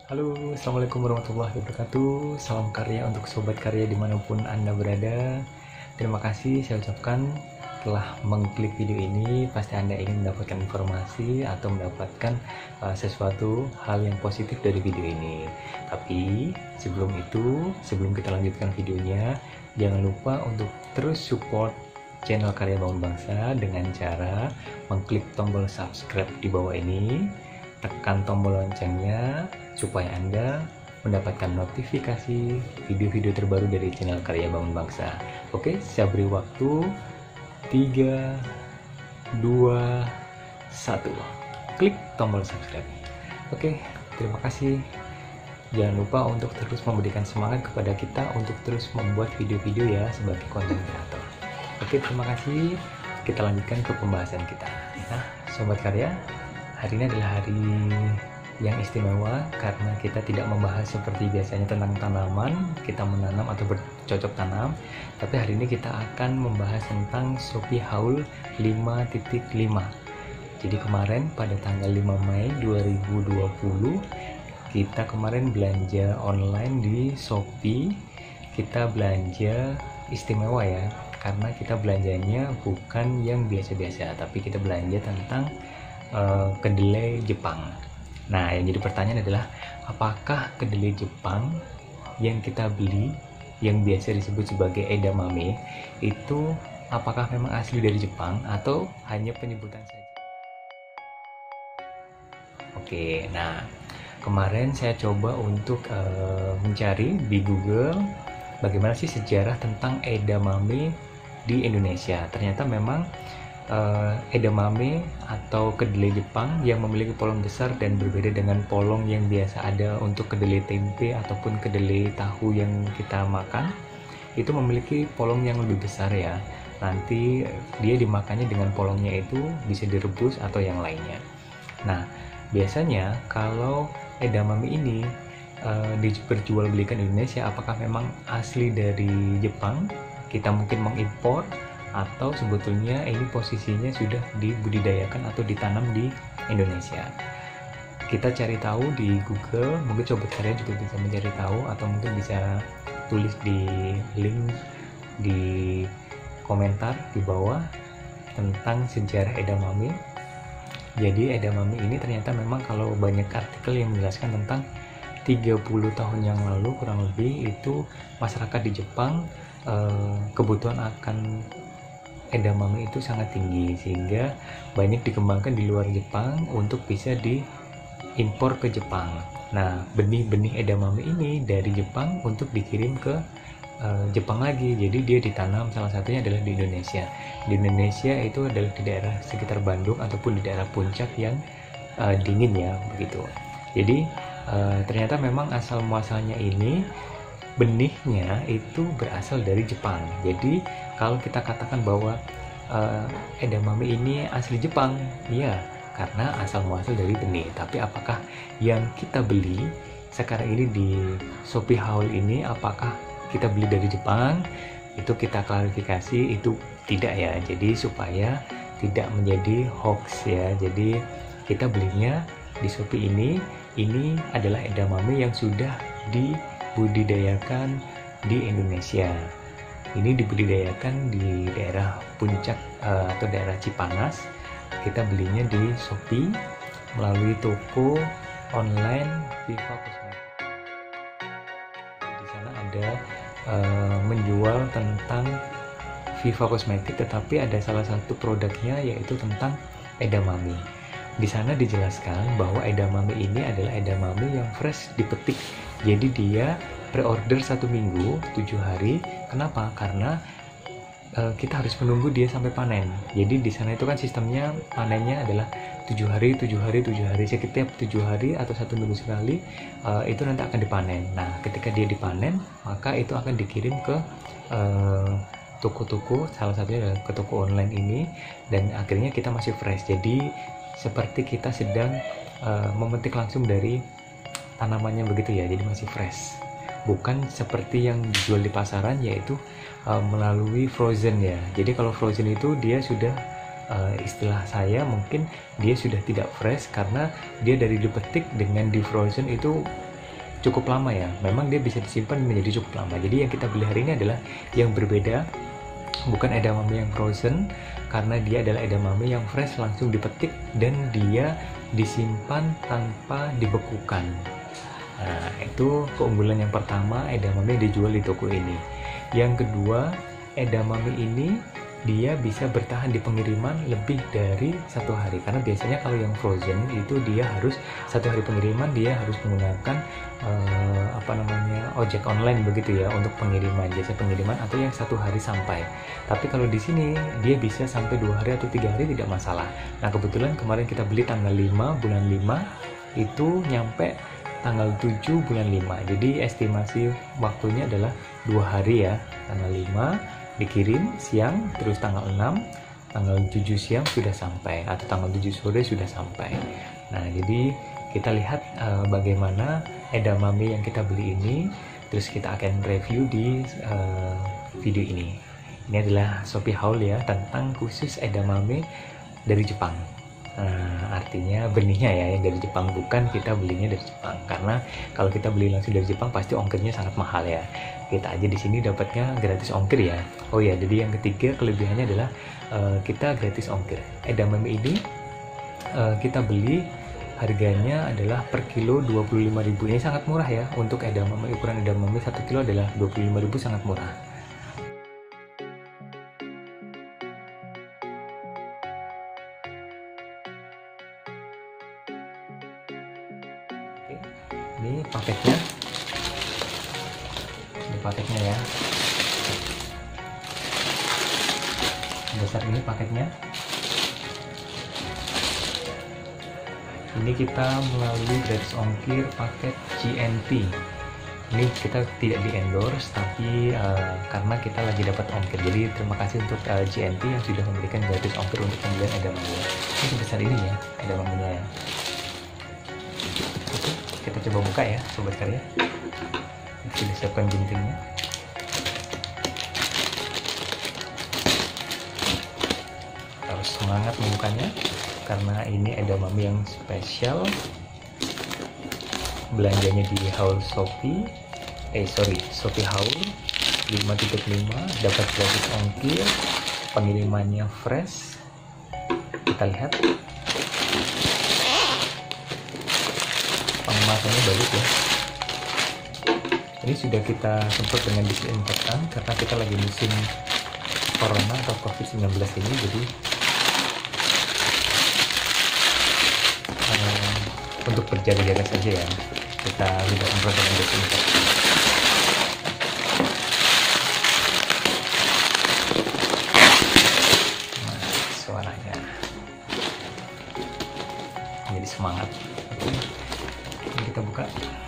Halo, Assalamualaikum warahmatullahi wabarakatuh. Salam karya untuk sobat karya dimanapun Anda berada. Terima kasih saya ucapkan telah mengklik video ini. Pasti Anda ingin mendapatkan informasi atau mendapatkan sesuatu hal yang positif dari video ini. Tapi sebelum itu, sebelum kita lanjutkan videonya, jangan lupa untuk terus support channel Karya Bangun Bangsa dengan cara mengklik tombol subscribe di bawah ini, tekan tombol loncengnya supaya Anda mendapatkan notifikasi video-video terbaru dari channel Karya Bangun Bangsa. Oke, saya beri waktu 3, 2, 1. Klik tombol subscribe. Oke, terima kasih. Jangan lupa untuk terus memberikan semangat kepada kita untuk terus membuat video-video ya sebagai konten kreator. Oke, terima kasih. Kita lanjutkan ke pembahasan kita. Nah, sobat karya, hari ini adalah hari yang istimewa karena kita tidak membahas seperti biasanya tentang tanaman, kita menanam atau bercocok tanam, tapi hari ini kita akan membahas tentang Shopee Haul 5.5. Jadi kemarin pada tanggal 5 Mei 2020 kita kemarin belanja online di Shopee. Kita belanja istimewa ya, karena kita belanjanya bukan yang biasa-biasa, tapi kita belanja tentang kedelai Jepang. Nah, yang jadi pertanyaan adalah apakah kedelai Jepang yang kita beli yang biasa disebut sebagai edamame itu apakah memang asli dari Jepang atau hanya penyebutan saja? Oke, nah kemarin saya coba untuk mencari di Google bagaimana sih sejarah tentang edamame di Indonesia. Ternyata memang edamame atau kedelai Jepang yang memiliki polong besar dan berbeda dengan polong yang biasa ada untuk kedelai tempe ataupun kedelai tahu yang kita makan, itu memiliki polong yang lebih besar ya. Nanti dia dimakannya dengan polongnya itu bisa direbus atau yang lainnya. Nah, biasanya kalau edamame ini diperjualbelikan di Indonesia, apakah memang asli dari Jepang, kita mungkin mengimpor, atau sebetulnya ini posisinya sudah dibudidayakan atau ditanam di Indonesia. Kita cari tahu di Google, mungkin sobat karya juga bisa mencari tahu atau mungkin bisa tulis di link di komentar di bawah tentang sejarah edamame. Jadi edamame ini ternyata memang kalau banyak artikel yang menjelaskan tentang 30 tahun yang lalu kurang lebih itu masyarakat di Jepang kebutuhan akan edamame itu sangat tinggi sehingga banyak dikembangkan di luar Jepang untuk bisa diimpor ke Jepang. Nah, benih-benih edamame ini dari Jepang untuk dikirim ke Jepang lagi. Jadi dia ditanam salah satunya adalah di Indonesia. Di Indonesia itu adalah di daerah sekitar Bandung ataupun di daerah puncak yang dingin ya begitu. Jadi ternyata memang asal muasalnya ini benihnya itu berasal dari Jepang. Jadi kalau kita katakan bahwa edamame ini asli Jepang, iya, karena asal muasal dari benih. Tapi apakah yang kita beli sekarang ini di Shopee Haul ini apakah kita beli dari Jepang? Itu kita klarifikasi itu tidak ya. Jadi supaya tidak menjadi hoax ya. Jadi kita belinya di Shopee ini adalah edamame yang sudah dibudidayakan di Indonesia. Ini dibudidayakan di daerah puncak atau daerah Cipanas. Kita belinya di Shopee melalui toko online Viva Cosmetic. Di sana ada menjual tentang Viva Cosmetic, tetapi ada salah satu produknya yaitu tentang edamame. Di sana dijelaskan bahwa edamame ini adalah edamame yang fresh dipetik. Jadi dia pre-order 1 minggu 7 hari. Kenapa? Karena kita harus menunggu dia sampai panen. Jadi di sana itu kan sistemnya panennya adalah 7 hari, 7 hari, 7 hari. Setiap 7 hari atau 1 minggu sekali itu nanti akan dipanen. Nah, ketika dia dipanen, maka itu akan dikirim ke toko-toko, salah satunya adalah ke toko online ini, dan akhirnya kita masih fresh. Jadi seperti kita sedang memetik langsung dari tanamannya begitu ya, jadi masih fresh. Bukan seperti yang dijual di pasaran yaitu melalui frozen ya. Jadi kalau frozen itu dia sudah istilah saya mungkin dia sudah tidak fresh karena dia dari dipetik dengan di frozen itu cukup lama ya. Memang dia bisa disimpan menjadi cukup lama. Jadi yang kita beli hari ini adalah yang berbeda, bukan edamame yang frozen, karena dia adalah edamame yang fresh, langsung dipetik dan dia disimpan tanpa dibekukan. Nah, itu keunggulan yang pertama edamame yang dijual di toko ini. Yang kedua, edamame ini dia bisa bertahan di pengiriman lebih dari 1 hari, karena biasanya kalau yang frozen itu dia harus 1 hari pengiriman, dia harus menggunakan ojek online begitu ya untuk pengiriman, jasa pengiriman, atau yang 1 hari sampai. Tapi kalau di sini dia bisa sampai 2 hari atau 3 hari tidak masalah. Nah, kebetulan kemarin kita beli tanggal 5 bulan 5, itu nyampe tanggal 7 bulan 5. Jadi estimasi waktunya adalah 2 hari ya. Tanggal 5 dikirim siang, terus tanggal 6, tanggal 7 siang sudah sampai, atau tanggal 7 sore sudah sampai. Nah, jadi kita lihat bagaimana edamame yang kita beli ini, terus kita akan review di video ini. Ini adalah Shopee haul ya, tentang khusus edamame dari Jepang. Nah, artinya benihnya ya yang dari Jepang, bukan kita belinya dari Jepang, karena kalau kita beli langsung dari Jepang pasti ongkirnya sangat mahal ya. Kita aja di sini dapatnya gratis ongkir ya. Oh ya, jadi yang ketiga kelebihannya adalah kita gratis ongkir. Edamame ini kita beli harganya adalah per kilo 25.000. Ini sangat murah ya untuk edamame. Ukuran edamame 1 kilo adalah 25.000, sangat murah. Oke, ini paketnya. Ini paketnya ya. Besar ini paketnya. Ini kita melalui gratis ongkir paket GNT. Ini kita tidak di endorse, tapi karena kita lagi dapat ongkir. Jadi terima kasih untuk GNT yang sudah memberikan gratis ongkir untuk pembelian edamame. Ini sebesar ini ya edamamenya ya. Oke, kita coba buka ya sobat karya. Sudah siapkan guntingnya. Harus semangat membukanya karena ini edamame yang spesial. Belanjanya di haul Shopee, Shopee haul 5.5, dapat gratis ongkir, pengirimannya fresh. Kita lihat pengemasannya bagus ya. Ini sudah kita semprot dengan disinfektan karena kita lagi musim corona atau COVID-19 ini, jadi untuk berjaga-jaga saja ya, kita tidak semprot dengan disinfektan. Nah, suaranya jadi semangat. Oke, ini kita buka.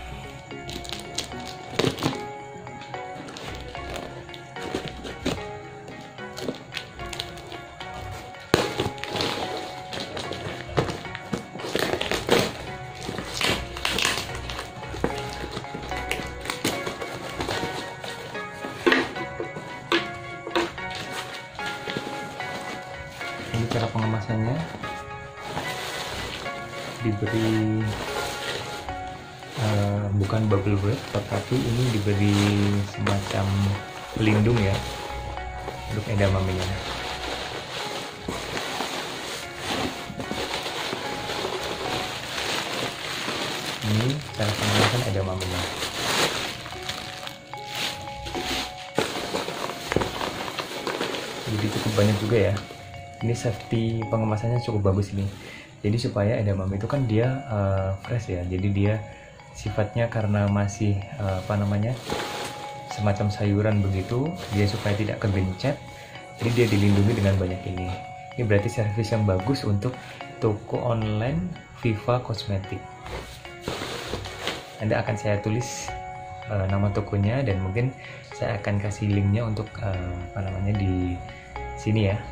Ini cara pengemasannya, diberi bukan bubble wrap, tetapi ini diberi semacam pelindung ya untuk edamamenya. Ini cara pengemasan edamamenya. Jadi cukup banyak juga ya. Ini safety pengemasannya cukup bagus ini. Jadi supaya edamame itu kan dia fresh ya. Jadi dia sifatnya karena masih semacam sayuran begitu, dia supaya tidak kegencet. Jadi dia dilindungi dengan banyak ini. Ini berarti servis yang bagus untuk toko online Viva Cosmetic. Anda akan saya tulis nama tokonya dan mungkin saya akan kasih linknya untuk di sini ya.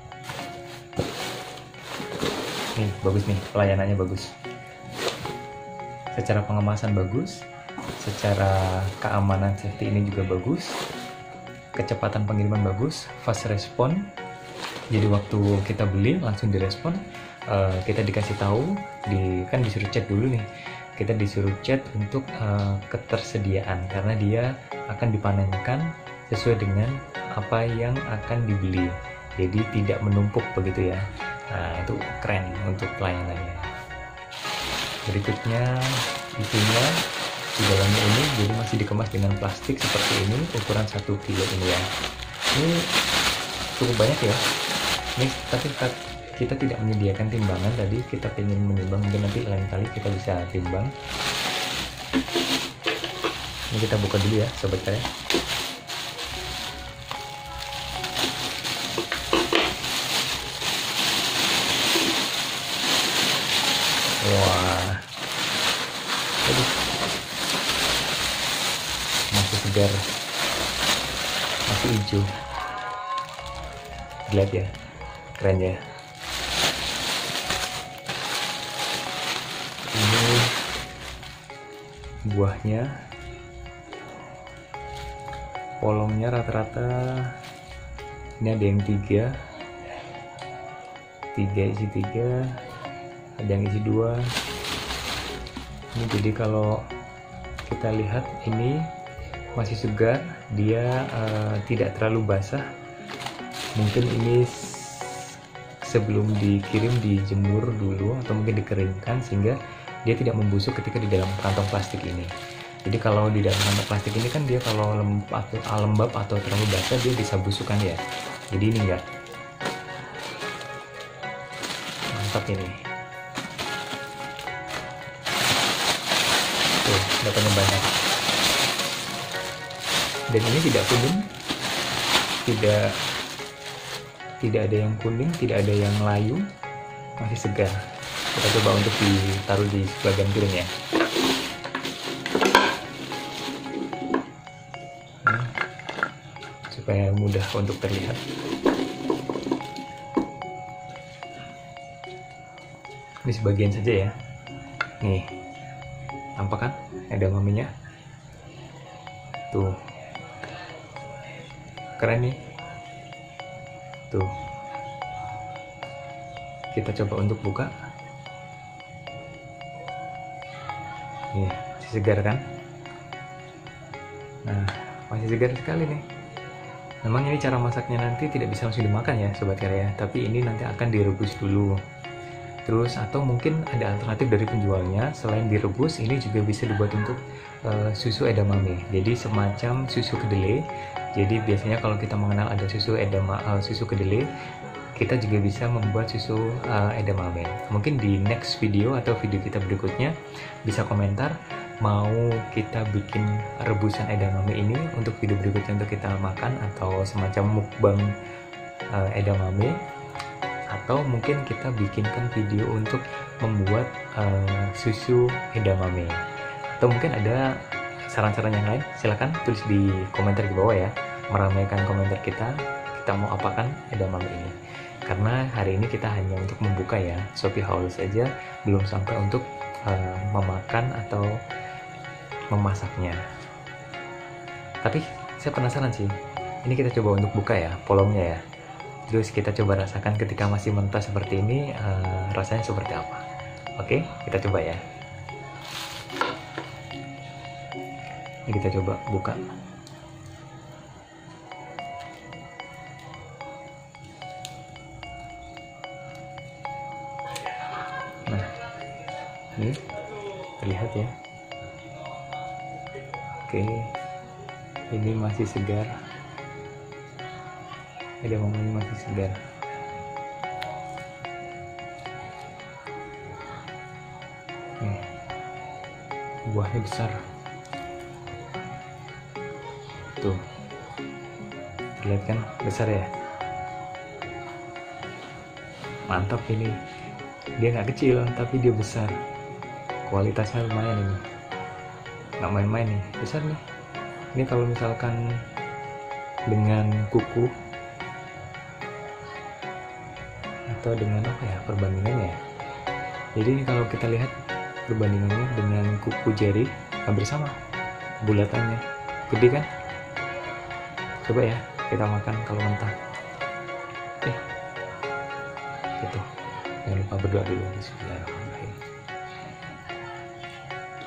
Nih bagus nih, pelayanannya bagus, secara pengemasan bagus, secara keamanan safety ini juga bagus, kecepatan pengiriman bagus, fast respon. Jadi waktu kita beli langsung direspon, kita dikasih tahu, kan disuruh cek dulu nih, kita disuruh chat untuk ketersediaan, karena dia akan dipanenkan sesuai dengan apa yang akan dibeli, jadi tidak menumpuk begitu ya. Nah, itu keren untuk pelayanannya. Berikutnya isinya di dalamnya ini, jadi masih dikemas dengan plastik seperti ini, ukuran 1 kilo ini ya. Ini cukup banyak ya. Ini tapi kita tidak menyediakan timbangan tadi, kita ingin menimbang, mungkin nanti lain kali kita bisa timbang. Ini kita buka dulu ya sobat karya. Wah, aduh, masih segar, masih hijau, lihat ya, keren ya. Ini buahnya, polongnya rata-rata ini ada yang 3 isi 3, ada yang isi 2. Ini jadi kalau kita lihat ini masih segar, dia tidak terlalu basah. Mungkin ini sebelum dikirim dijemur dulu atau mungkin dikeringkan sehingga dia tidak membusuk ketika di dalam kantong plastik ini. Jadi kalau di dalam kantong plastik ini kan dia kalau lembab atau terlalu basah dia bisa busuk kan ya. Jadi ini enggak. Mantap ini. Tuh, dapatnya banyak. Dan ini tidak kuning, tidak ada yang kuning, tidak ada yang layu, masih segar. Kita coba untuk ditaruh di bagian piring ya. Nah, supaya mudah untuk terlihat. Ini sebagian saja ya. Nih, tampak kan edamamenya? Tuh, keren nih. Tuh, kita coba untuk buka. Nih, masih segar kan? Nah, masih segar sekali nih. Memang ini cara masaknya nanti tidak bisa langsung dimakan ya sobat karya, tapi ini nanti akan direbus dulu. Terus atau mungkin ada alternatif dari penjualnya, selain direbus ini juga bisa dibuat untuk susu edamame. Jadi semacam susu kedelai. Jadi biasanya kalau kita mengenal ada susu kedelai, kita juga bisa membuat susu edamame. Mungkin di next video atau video kita berikutnya bisa komentar mau kita bikin rebusan edamame ini untuk video berikutnya untuk kita makan, atau semacam mukbang edamame, atau mungkin kita bikinkan video untuk membuat susu edamame. Atau mungkin ada saran-saran yang lain, silahkan tulis di komentar di bawah ya, meramaikan komentar kita mau apakan edamame ini. Karena hari ini kita hanya untuk membuka ya, Shopee haul saja, belum sampai untuk memakan atau memasaknya. Tapi saya penasaran sih, ini kita coba untuk buka ya, polongnya ya. Terus kita coba rasakan ketika masih mentah seperti ini, rasanya seperti apa. Oke, kita coba ya. Ini kita coba buka. Nah, ini terlihat ya. Oke, ini masih segar. Edamamenya masih segar. Nih, buahnya besar. Tuh, terlihat kan besar ya. Mantap ini. Dia nggak kecil tapi dia besar. Kualitasnya lumayan ini. Nggak main-main nih, besar nih. Ini kalau misalkan dengan kuku atau dengan apa ya perbandingannya ya. Jadi kalau kita lihat perbandingannya dengan kuku jari hampir sama bulatannya, gede kan? Coba ya kita makan kalau mentah. Gitu. Jangan lupa berdoa dulu. Bismillahirrahmanirrahim.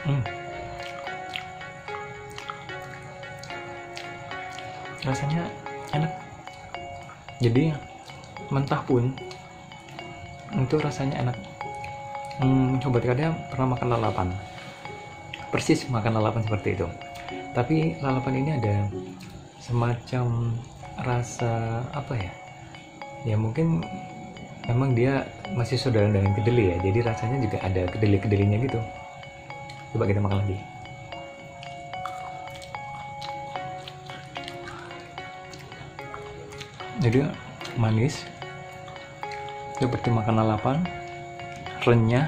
Rasanya enak, jadi mentah pun itu rasanya enak. Sobat karya pernah makan lalapan, persis makan lalapan seperti itu, tapi lalapan ini ada semacam rasa apa ya, ya mungkin memang dia masih saudara dengan kedelai ya, jadi rasanya juga ada kedelai-kedelinya gitu. Coba kita makan lagi. Jadi manis seperti makan lalapan, renyah,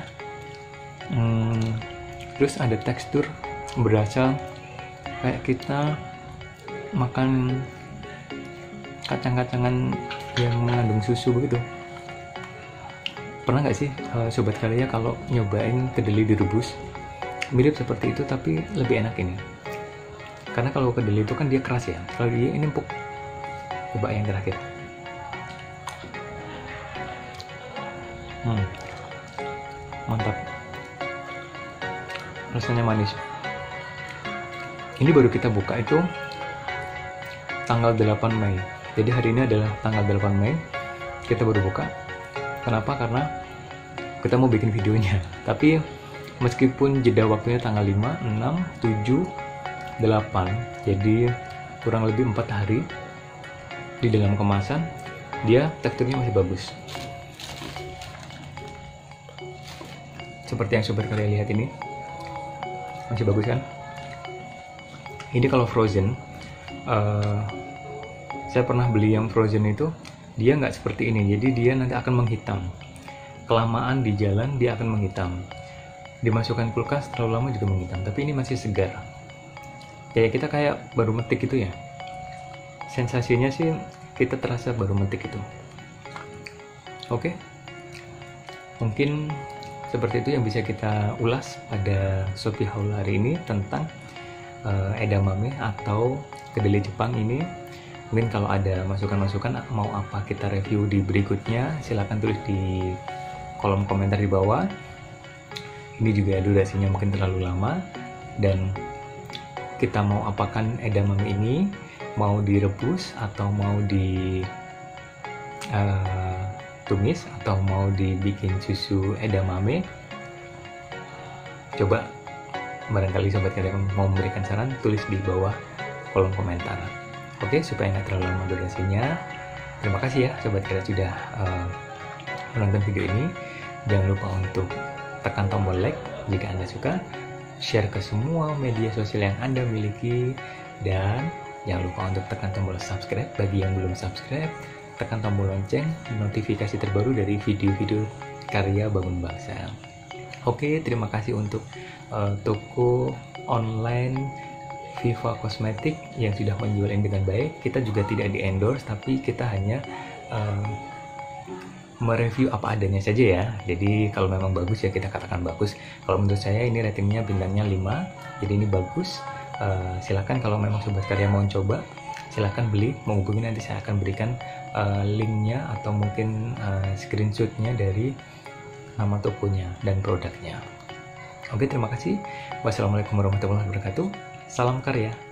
terus ada tekstur berasa kayak kita makan kacang-kacangan yang mengandung susu begitu. Pernah nggak sih sobat karya kalau nyobain kedelai direbus? Mirip seperti itu tapi lebih enak ini, karena kalau kedelai itu kan dia keras ya, kalau dia ini empuk. Coba yang terakhir. Mantap, rasanya manis. Ini baru kita buka itu tanggal 8 Mei, jadi hari ini adalah tanggal 8 Mei kita baru buka. Kenapa? Karena kita mau bikin videonya, tapi meskipun jeda waktunya tanggal 5, 6, 7, 8, jadi kurang lebih 4 hari di dalam kemasan, dia teksturnya masih bagus. Seperti yang sobat kalian lihat ini, masih bagus kan? Ini kalau frozen, saya pernah beli yang frozen itu, dia nggak seperti ini, jadi dia nanti akan menghitam. Kelamaan di jalan dia akan menghitam. Dimasukkan kulkas terlalu lama juga menghitam, tapi ini masih segar. Kayak kita kayak baru metik gitu ya. Sensasinya sih kita terasa baru metik itu. Oke, mungkin seperti itu yang bisa kita ulas pada Shopee Haul hari ini tentang edamame atau kedelai Jepang ini. Mungkin kalau ada masukan-masukan mau apa kita review di berikutnya, silahkan tulis di kolom komentar di bawah. Ini juga durasinya mungkin terlalu lama, dan kita mau apakan edamame ini, mau direbus atau mau di tumis atau mau dibikin susu edamame. Coba barangkali sobat kalian mau memberikan saran, tulis di bawah kolom komentar. Oke, supaya nggak terlalu lama durasinya. Terima kasih ya sobat kalian sudah menonton video ini. Jangan lupa untuk tekan tombol like jika Anda suka, share ke semua media sosial yang Anda miliki, dan jangan lupa untuk tekan tombol subscribe bagi yang belum subscribe. Tekan tombol lonceng notifikasi terbaru dari video-video karya bangun bangsa. Oke, terima kasih untuk toko online Viva Kosmetik yang sudah menjual ini dengan baik. Kita juga tidak di endorse, tapi kita hanya mereview apa adanya saja ya. Jadi kalau memang bagus ya kita katakan bagus. Kalau menurut saya ini ratingnya bintangnya 5, jadi ini bagus. Silakan kalau memang sobat karya mau coba, silakan beli, menghubungi, nanti saya akan berikan linknya atau mungkin screenshotnya dari nama tokonya dan produknya. Oke, terima kasih. Wassalamualaikum warahmatullahi wabarakatuh. Salam karya.